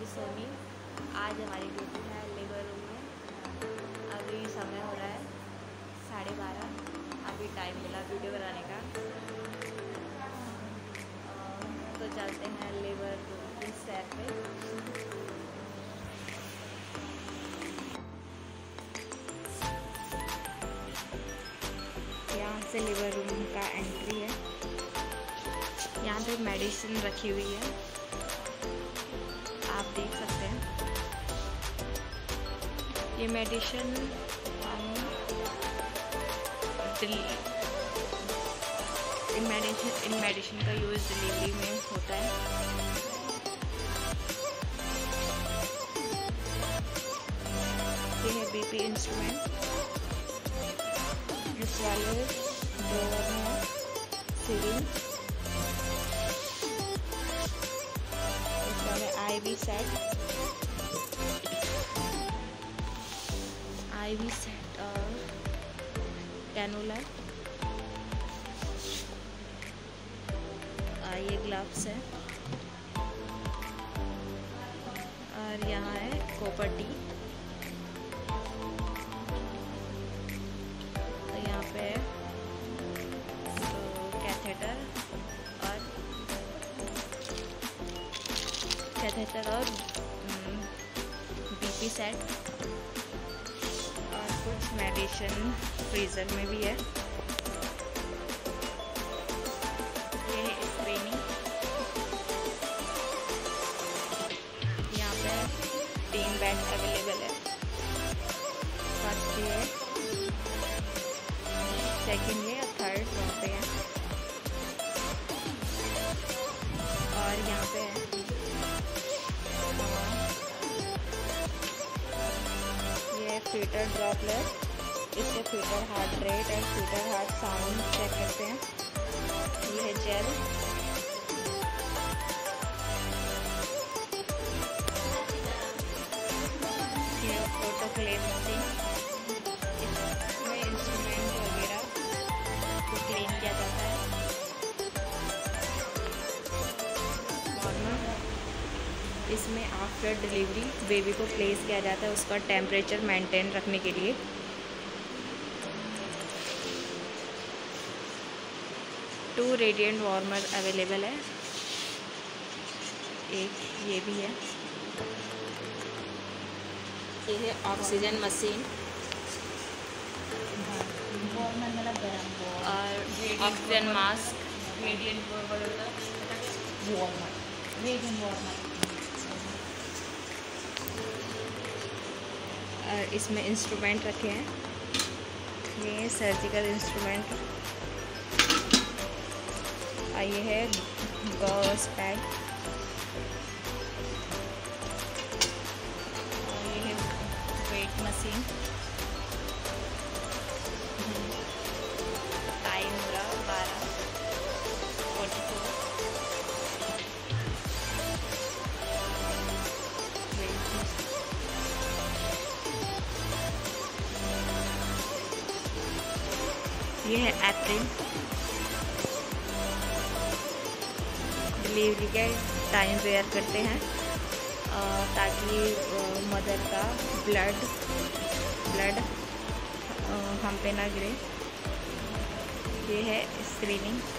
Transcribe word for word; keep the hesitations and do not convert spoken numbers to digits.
सोनी। आज हमारी ड्यूटी है लेबर रूम में। अभी समय हो रहा है साढ़े बारह। अभी टाइम मिला वीडियो बनाने का, तो चलते हैं लेबर रूम की सैर पे। यहाँ से लेबर रूम का एंट्री है। यहाँ पे मेडिसिन रखी हुई है, आप देख सकते हैं। ये मेडिसिन इन मेडिसिन इन मेडिसिन का यूज़ डिलीवरी में होता है। ये है बीपी इंस्ट्रूमेंट। इस वाले ड्रॉवर में सिरिंज, इस वाले आईवी सेट आईवी सेट और कैनुला। ये ग्लव्स है और यहाँ है कॉपर टी। तो यहाँ पे कैथेटर और कैथेटर और बीपी सेट और कुछ मेडिसिन फ्रीजर में भी है। ये है स्क्रीनिंग। यहाँ पे तीन बेड अवेलेबल है। फर्स्ट ये, सेकंड ये, थर्ड वहाँ पे है। और यहाँ पे है ये फीटर ड्रॉपलेट। इससे फीटर हार्ट रेट और फीटर हार्ट साउंड चेक करते हैं। ये है जेल। ये ऑटोक्लेव मशीन, इसमें इंस्ट्रूमेंट वगैरह को क्लीन किया जाता है। नॉर्मल इसमें आफ्टर डिलीवरी बेबी को प्लेस किया जाता है, उसका टेम्परेचर मेंटेन रखने के लिए। टू रेडिएंट वार्मर अवेलेबल है, एक ये भी है। ये है ऑक्सीजन मशीन और ऑक्सीजन मास्क। रेडिएंट और इसमें इंस्ट्रूमेंट रखे हैं। ये सर्जिकल इंस्ट्रूमेंट। ये है गॉस पैड और ये है वेट मशीन। टाइम हो रहा बारह फोर्टी फोर। ये है एप्रिल। डिलीवरी के टाइम वेयर करते हैं ताकि मदर का ब्लड ब्लड हम पे ना गिरे। ये है स्क्रीनिंग।